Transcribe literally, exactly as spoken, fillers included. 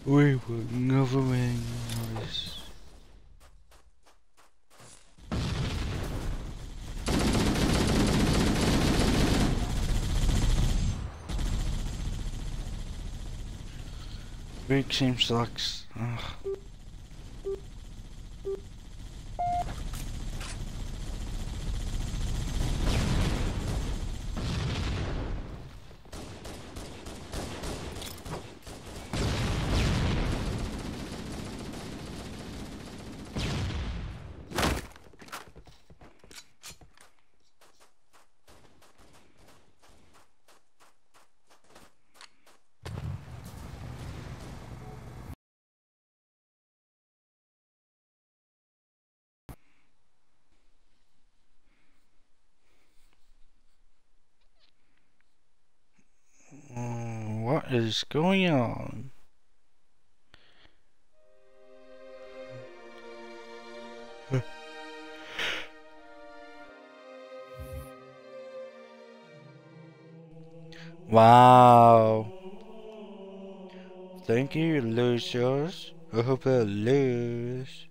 We were covering noise. Big team sucks. Ugh. Oh, what is going on? Wow. Thank you, losers. I hope I lose.